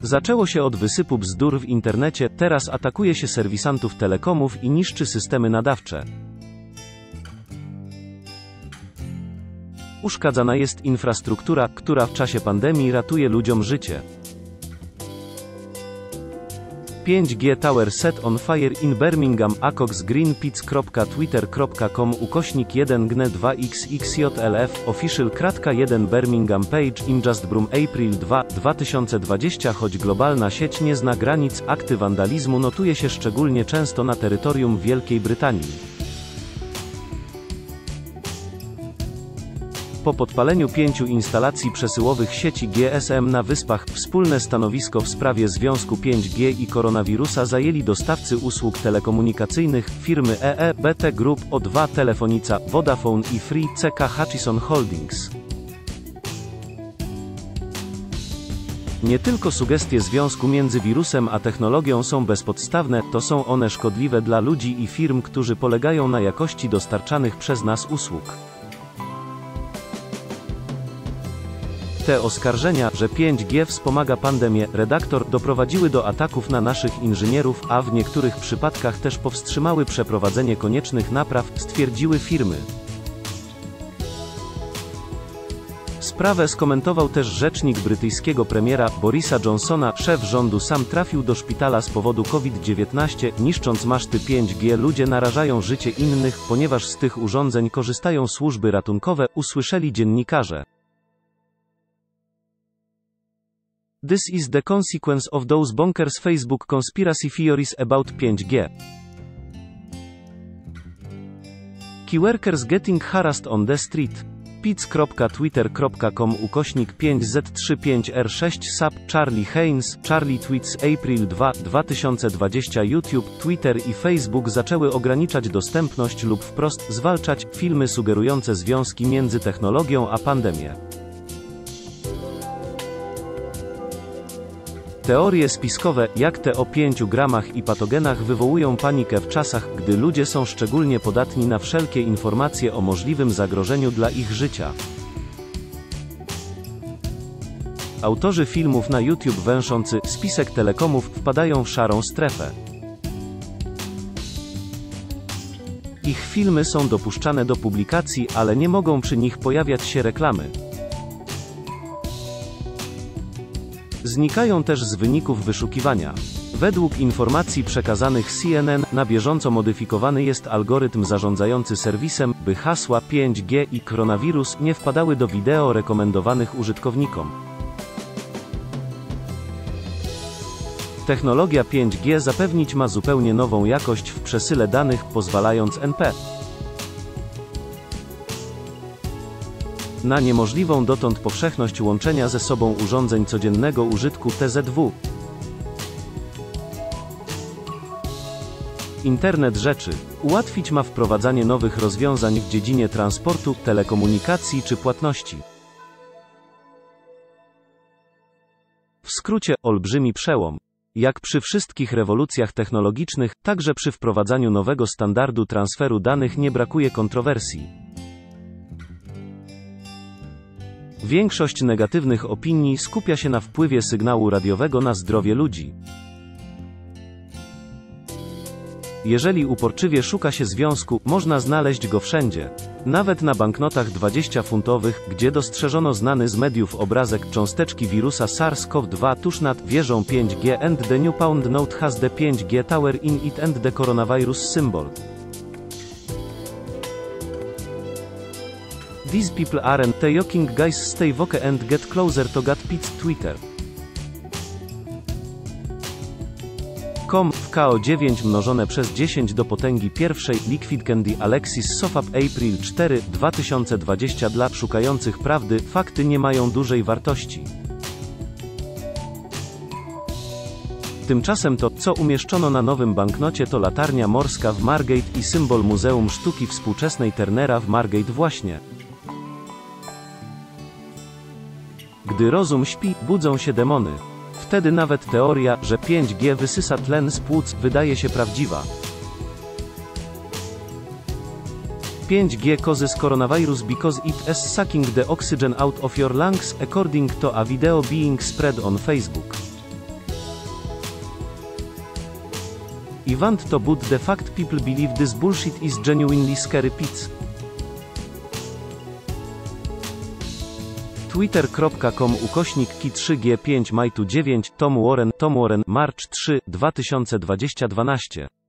Zaczęło się od wysypu bzdur w internecie, teraz atakuje się serwisantów telekomów i niszczy systemy nadawcze. Uszkadzana jest infrastruktura, która w czasie pandemii ratuje ludziom życie. 5G Tower set on fire in Birmingham. acoxgreenpeace.twitter.com/1gne2xxjlf official _1 Birmingham page in Just Broom April 2, 2020. Choć globalna sieć nie zna granic, akty wandalizmu notuje się szczególnie często na terytorium Wielkiej Brytanii. Po podpaleniu 5 instalacji przesyłowych sieci GSM na Wyspach, wspólne stanowisko w sprawie związku 5G i koronawirusa zajęli dostawcy usług telekomunikacyjnych, firmy EE, BT Group, O2 Telefonica, Vodafone i Free CK Hutchison Holdings. Nie tylko sugestie związku między wirusem a technologią są bezpodstawne, to są one szkodliwe dla ludzi i firm, którzy polegają na jakości dostarczanych przez nas usług. Te oskarżenia, że 5G wspomaga pandemię, redaktor, doprowadziły do ataków na naszych inżynierów, a w niektórych przypadkach też powstrzymały przeprowadzenie koniecznych napraw, stwierdziły firmy. Sprawę skomentował też rzecznik brytyjskiego premiera, Borisa Johnsona. Szef rządu sam trafił do szpitala z powodu COVID-19, niszcząc maszty 5G. Ludzie narażają życie innych, ponieważ z tych urządzeń korzystają służby ratunkowe, usłyszeli dziennikarze. This is the consequence of those bonkers Facebook conspiracy theories about 5G. Keyworkers getting harassed on the street. pic.twitter.com/5z35r6 sub Charlie Haynes, Charlie Tweets April 2, 2020 YouTube, Twitter i Facebook zaczęły ograniczać dostępność lub wprost zwalczać filmy sugerujące związki między technologią a pandemią. Teorie spiskowe, jak te o 5 gramach i patogenach, wywołują panikę w czasach, gdy ludzie są szczególnie podatni na wszelkie informacje o możliwym zagrożeniu dla ich życia. Autorzy filmów na YouTube węszący spisek telekomów wpadają w szarą strefę. Ich filmy są dopuszczane do publikacji, ale nie mogą przy nich pojawiać się reklamy. Znikają też z wyników wyszukiwania. Według informacji przekazanych CNN, na bieżąco modyfikowany jest algorytm zarządzający serwisem, by hasła 5G i koronawirus nie wpadały do wideo rekomendowanych użytkownikom. Technologia 5G zapewnić ma zupełnie nową jakość w przesyle danych, pozwalając NP na niemożliwą dotąd powszechność łączenia ze sobą urządzeń codziennego użytku TZW. Internet rzeczy ułatwić ma wprowadzanie nowych rozwiązań w dziedzinie transportu, telekomunikacji czy płatności. W skrócie, olbrzymi przełom. Jak przy wszystkich rewolucjach technologicznych, także przy wprowadzaniu nowego standardu transferu danych nie brakuje kontrowersji. Większość negatywnych opinii skupia się na wpływie sygnału radiowego na zdrowie ludzi. Jeżeli uporczywie szuka się związku, można znaleźć go wszędzie. Nawet na banknotach 20-funtowych, gdzie dostrzeżono znany z mediów obrazek cząsteczki wirusa SARS-CoV-2 tuż nad wieżą 5G and the new pound note has the 5G tower in it and the coronavirus symbol. These people aren't the joking guys, stay woke and get closer to God. Pitts Twitter. W KO9 mnożone przez 10 do potęgi pierwszej, Liquid Candy Alexis Sofap April 4, 2020 Dla szukających prawdy, fakty nie mają dużej wartości. Tymczasem to, co umieszczono na nowym banknocie, to latarnia morska w Margate i symbol Muzeum Sztuki Współczesnej Turnera w Margate właśnie. Gdy rozum śpi, budzą się demony. Wtedy nawet teoria, że 5G wysysa tlen z płuc, wydaje się prawdziwa. 5G causes coronavirus because it is sucking the oxygen out of your lungs, according to a video being spread on Facebook. I want to but the fact people believe this bullshit is genuinely scary pits. Twitter.com/ki3g5 maj 9 Tom Warren March 3, 2012